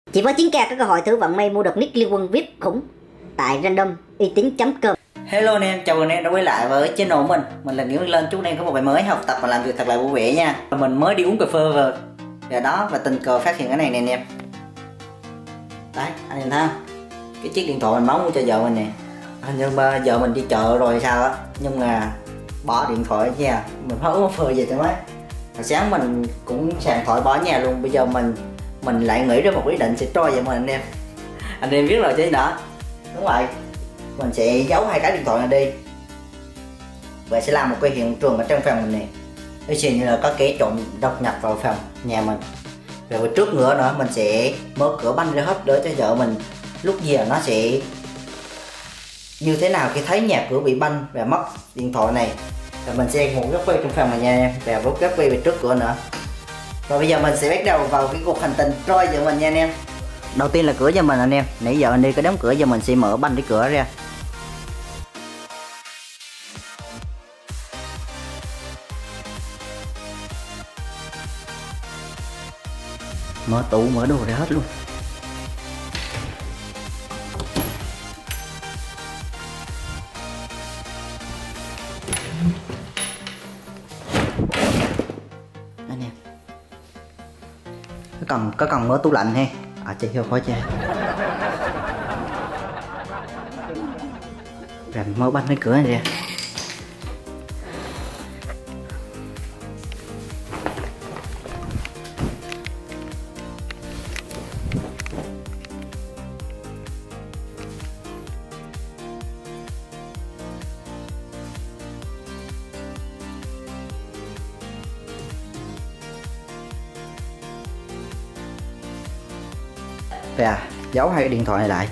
Chỉ với 9k có cơ hội thử vận may mua được nick liên quân VIP khủng tại random uy tín.com. Hello anh em, chào mừng anh em đã quay lại với channel của mình. Mình là Nguyễn Lên, chúc anh em có một ngày mới học tập và làm việc thật là vui vẻ nha. Mình mới đi uống cà phê về đó và tình cờ phát hiện cái này nè anh em. Đấy, anh em thấy không? Cái chiếc điện thoại mình máu mua cho vợ mình nè. Hình như vợ mình đi chợ rồi sao á, nhưng mà bỏ điện thoại ở nhà. Mình phải uống cà phê về cho mấy. Hồi sáng mình cũng sạc điện thoại bỏ ở nhà luôn. Bây giờ mình lại nghĩ ra một ý định sẽ trôi vậy mà anh em. Anh em biết rồi chứ đó. Đúng rồi, mình sẽ giấu hai cái điện thoại này đi và sẽ làm một cái hiện trường ở trong phòng mình nè. Ví dụ như là có kẻ trộm đột nhập vào phòng nhà mình, rồi trước nữa mình sẽ mở cửa banh ra hết để cho vợ mình lúc giờ nó sẽ như thế nào khi thấy nhà cửa bị banh và mất điện thoại này. Rồi mình sẽ ngủ gấp quay trong phòng này nha em, và vút gấp quay về trước cửa nữa. Rồi bây giờ mình sẽ bắt đầu vào cái cuộc hành trình trôi vợ mình nha anh em. Đầu tiên là cửa cho mình anh em, nãy giờ anh đi cái đóng cửa, giờ mình sẽ mở banh cái cửa ra. Mở tủ, mở đồ ra hết luôn. Anh em có cần mở tủ lạnh ha. Chị không khỏi cha. Rồi mở banh cái cửa này ra. Và giấu hai cái điện thoại này lại.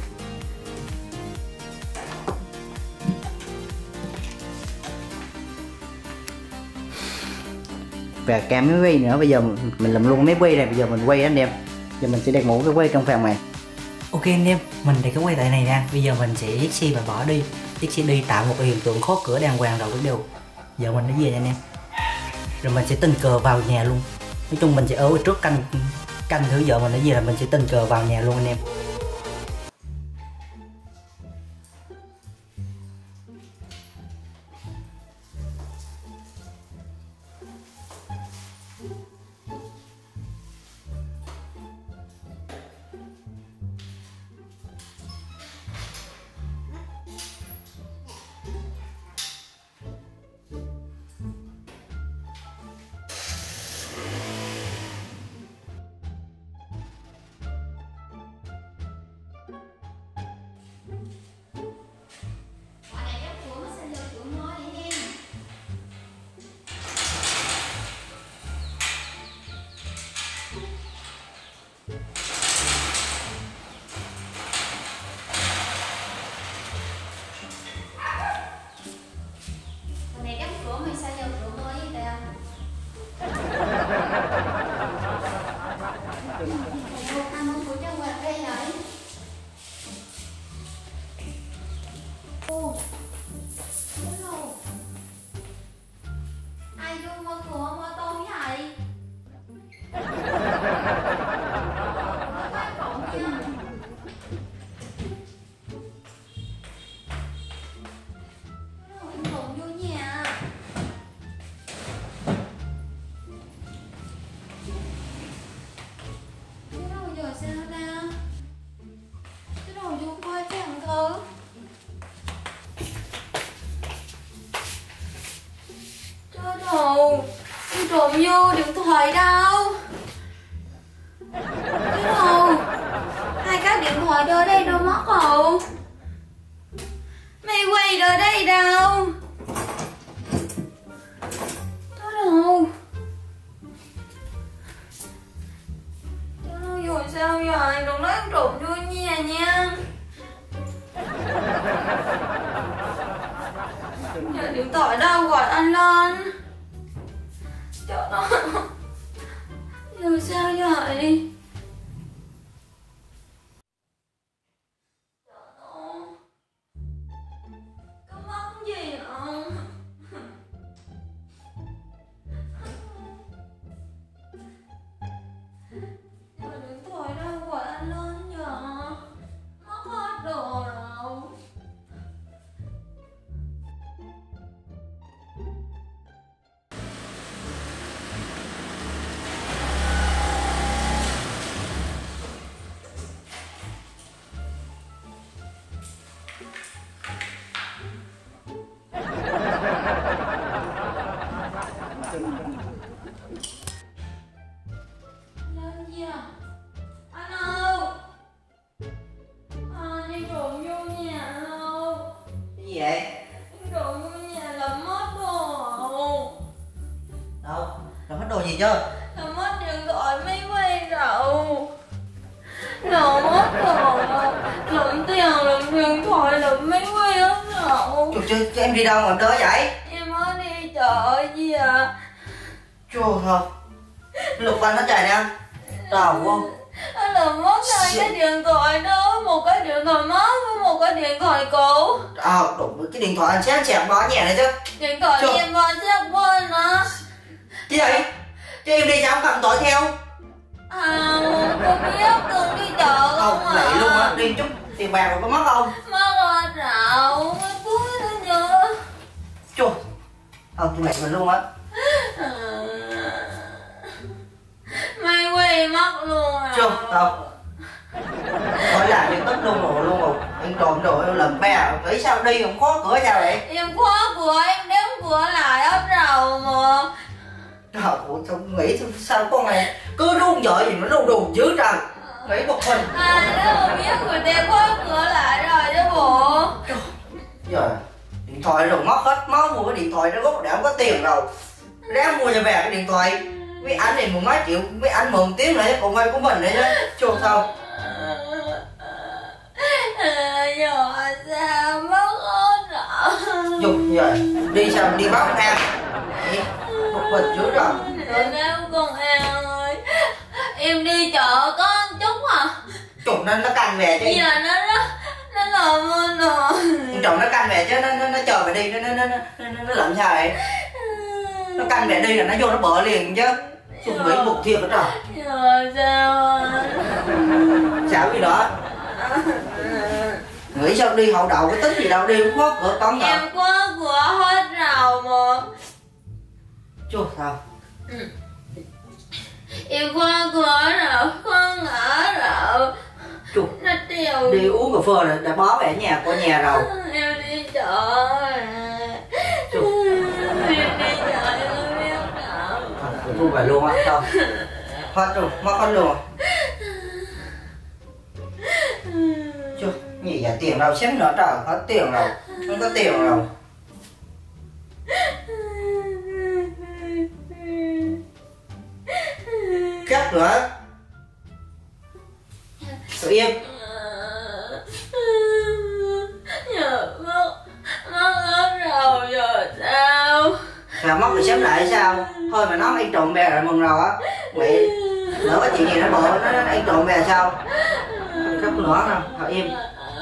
Và cam máy quay nữa, bây giờ mình làm luôn máy quay này, bây giờ mình quay anh em. Giờ mình sẽ đặt một cái quay trong phòng này. Ok anh em, mình để cái quay tại này nè. Bây giờ mình sẽ giết xe và bỏ đi. Giết xe đi tạo một cái hiện tượng khóa cửa đàng hoàng rồi cái điều. Giờ mình nó về anh em. Rồi mình sẽ tình cờ vào nhà luôn. Nói chung mình sẽ ở trước canh thử vợ mình nó về là mình sẽ tình cờ vào nhà luôn anh em. Ai vô mở cửa mở tôi vậy? Vô nhà. Cái đâu giờ sao ta? Cái đâu vô coi chẳng thử. Trời ơi, đi trộm vô điện thoại đâu? Cái đâu? Hai cái điện thoại ở đây đâu mất rồi? Mày quay ở đây đâu? Trời ơi. Trời ơi, rồi sao vậy? Đừng nói trộm vô nhà nha. Nhà điện thoại đâu gọi anh lên. Trời ơi. Giờ sao vậy? Trời ơi. Có mất gì không? Giờ điện thoại đâu gọi anh lên. chứ? Mất điện thoại máy quay rượu. Nó mất rồi. Lượm tiền, lượm điện thoại, lượm máy quay hết rượu. Chứ em đi đâu mà em tới vậy? Em mới đi chợ gì à? Trời ơi. Lục anh hết trời nè. Đâu không? Anh làm mất hai cái điện thoại đó, một cái điện thoại mới với một cái điện thoại cũ. Đúng, cái điện thoại anh sáng sạc bỏ nhà này chứ. Điện thoại Trời. em vào chắc quên nữa. Chứ vậy? Chứ em đi sao không cầm điện thoại theo? Cô biết từng đi chợ không à? Vậy luôn á, đi chút tiền bạc rồi có mất không? Mất rồi rượu, cái túi nữa nhớ. Trời. Tôi mệt mình luôn á. Máy quay mất luôn à? Chưa, đâu. Nói làm như tức luôn rồi. Anh trộm đồ em lần bè, nghĩ sao đi không khóa cửa sao vậy? Em khóa cửa, em đóng cửa lại hết rồi mà. Trời ơi, sao nghĩ sao con này cứ run vợ gì nó đùng dữ trời. Nghĩ một mình. Nếu mà biết người ta khóa cửa lại rồi chứ bộ. Giờ điện thoại rồi mất hết, máu mua cái điện thoại nó gốc đã không có tiền rồi. Ráng mua cho về cái điện thoại. Mấy anh này mười mấy triệu, mấy anh mượn tiếng nữa còn quay của mình nữa chứ. Chưa sao. Giờ sao mất hết rồi. Dục giờ đi sao đi báo công an. Một mình dữ rồi. Nếu công an ơi, em đi chợ có một chút à. Chục nó canh về chứ. Bây giờ nó làm ơn rồi. Chồng nó canh về chứ nó chờ mày đi nó làm sao vậy? Nó canh mẹ đi là nó vô nó bợ liền chứ. Xung Mỹ một thiệt hết rồi. Giờ sao Sao gì đó? Nghĩ sao đi hậu đầu cái tính gì đâu đi cũng khóa cửa cổng rồi. em khóa cửa hết rồi mà. Chú sao? Em khóa cửa rồi, khóa ngã rồi. Chú Nó treo. đi uống cà phê rồi đã bó về nhà của nhà rồi. Em đi chợ rồi. Chú Em đi chợ em không biết đâu. Thu về luôn á đâu. Hết rồi, mất hết luôn. Chú gì vậy tiền đâu xém nữa trời, hết tiền rồi. Không có tiền rồi. Cắt nữa. Tự yên. Giờ mất hết rồi giờ sao? Sao mất thì xém lại sao? Thôi mà nói anh trộm bè rồi mừng rồi á. Mẹ lỡ có chuyện gì nó bợ nó anh trộm bè sao? Cắt nữa nè, thôi im.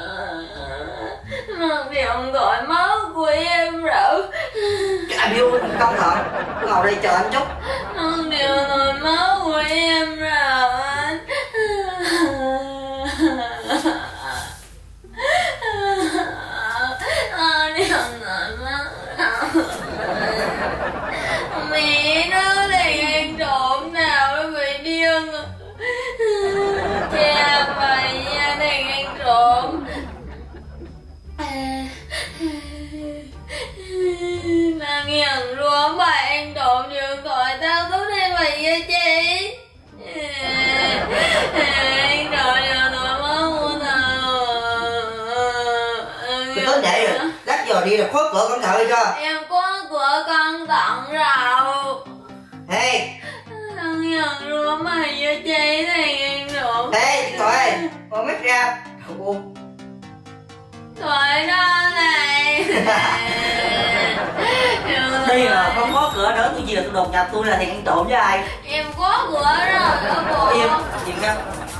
Mà điện thoại máu của em rồi. Anh yêu công thận. Cứ ngồi đây chờ anh chút. Điện thoại máu của em rồi anh. Điện thoại máu. Mẹ nó thì ăn trộm nào nó bị điên. Cha mày gia đình ăn trộm. Mà nghiền luôn bà ăn trộm điện thoại tao tốt thêm mày vậy chị. Ăn trộm điện thoại máu của tao. Tôi tới vậy rồi. Lát giờ đi là khóa cửa cẩn thận đi cho. Em có cửa cẩn thận rồi. Ê, Ăn nghiền luôn mày vậy chị thì ăn trộm. ê, thôi, mở mic ra. Ủa, Thoại đó này. đi mà không có cửa nữa tôi về tôi đột nhập tôi là thì ăn trộm với ai? Em có cửa rồi đó bộ. Im, chuyện đó.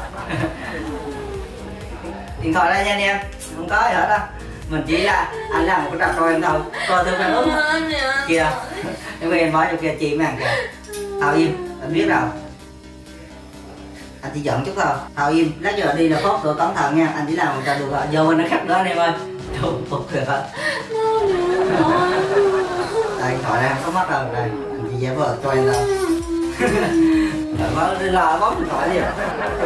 Điện thoại đây nha anh em, không có gì hết á. Mình chỉ là anh làm một cái trò coi em thôi. Coi tôi phản ứng kìa. Em em nói cho kia chị mà kìa. Thảo im, anh biết rồi. Anh chỉ giận chút thôi. Thảo im, lát giờ đi là khóa cửa cẩn thận nha. Anh chỉ làm một trò được rồi. Giờ mình nó khắp đó anh em ơi. Trời phục kìa hết. Đây điện thoại đây không có mất đâu. Đây, anh chỉ giả vờ cho em đâu. Đi là bóp điện thoại đi rồi.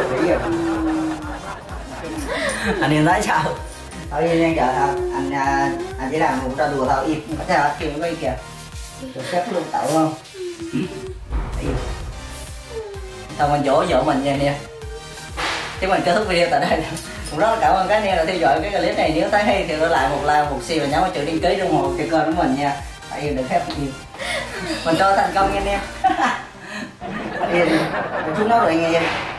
Anh em thấy sao? Thảo im đang chờ anh chỉ làm một trò đùa Thảo im. Có sao kêu mấy kìa. Được phép luôn tạo không? Thôi mình dỗ vợ mình nha anh em. Chứ mình kết thúc video tại đây. Cũng rất là cảm ơn các anh em đã theo dõi cái clip này. Nếu thấy hay thì để lại một like, một share và nhấn vào chữ đăng ký ủng hộ cái kênh của mình nha. Tại vì được phép nhiều. Mình cho thành công nha anh em. Thì chút nữa rồi anh em.